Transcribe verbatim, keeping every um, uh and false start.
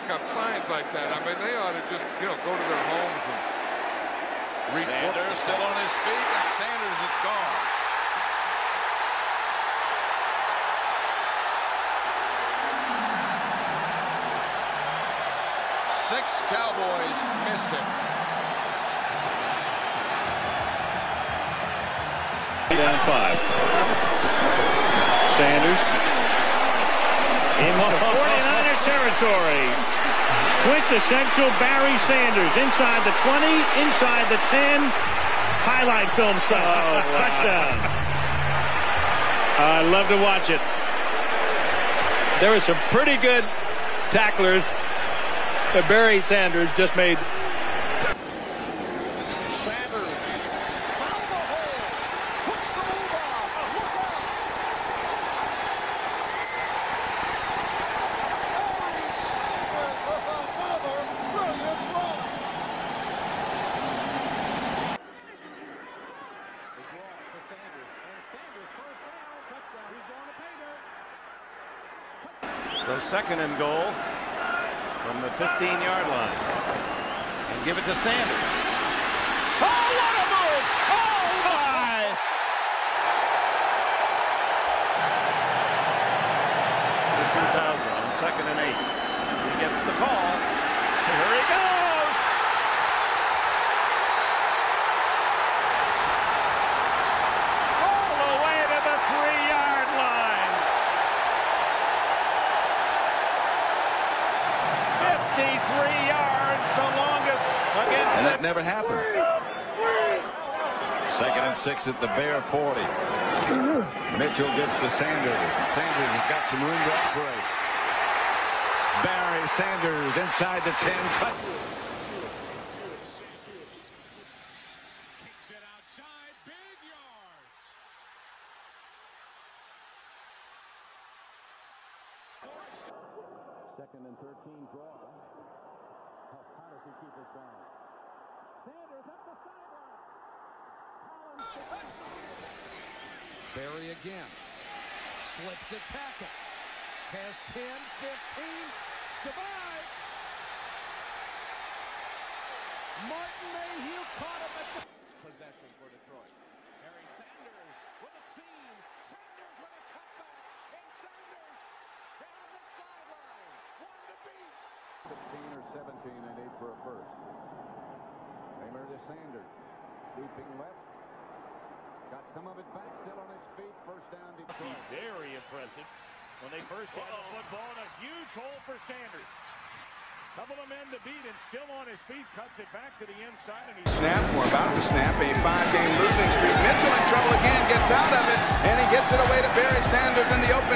up signs like that. I mean, they ought to just, you know, go to their homes and read Sanders books. still on his feet, and Sanders is gone. Six Cowboys missed him. Down five. Sanders in forty-niner territory. Quintessential Barry Sanders inside the twenty, inside the ten. Highlight film stuff. Oh, wow. Touchdown. I love to watch it. There were some pretty good tacklers. But Barry Sanders just made. Sanders found the hole, puts the move on. Look out! Barry Sanders with another brilliant run. The draw for Sanders, and Sanders first down, touchdown. He's going to pay dirt. So second and goal from the fifteen yard line. And give it to Sanders. Oh, what a move! Oh, my! The two thousand on second and eight. He gets the call. Here he goes! All the way to the three yard line. fifty-three yards, the longest against. And that never happened. Second and six at the Bear forty. Mitchell gets to Sanders. Sanders has got some room to operate. Barry Sanders inside the ten. Kicks it outside, big yards. Second and thirteen draw. How, how does he keep us down? Sanders up the sideline. Barry again. Slips a tackle. Has ten, fifteen. Goodbye. Martin Mayhew caught him at the Possession for Detroit. Barry Sanders with a seam. Sanders with a cutback. And Sanders down the sideline. One to beat. sixteen or seventeen and eight for a first. Taylor to Sanders. Looping left. Got some of it back. Still on his feet. First down Detroit. Very impressive when they first had the football, and a huge hole for Sanders. Couple of men to beat, and still on his feet, cuts it back to the inside. And he's snap, or about to snap, a five-game losing streak. Mitchell in trouble again, gets out of it, and he gets it away to Barry Sanders in the open.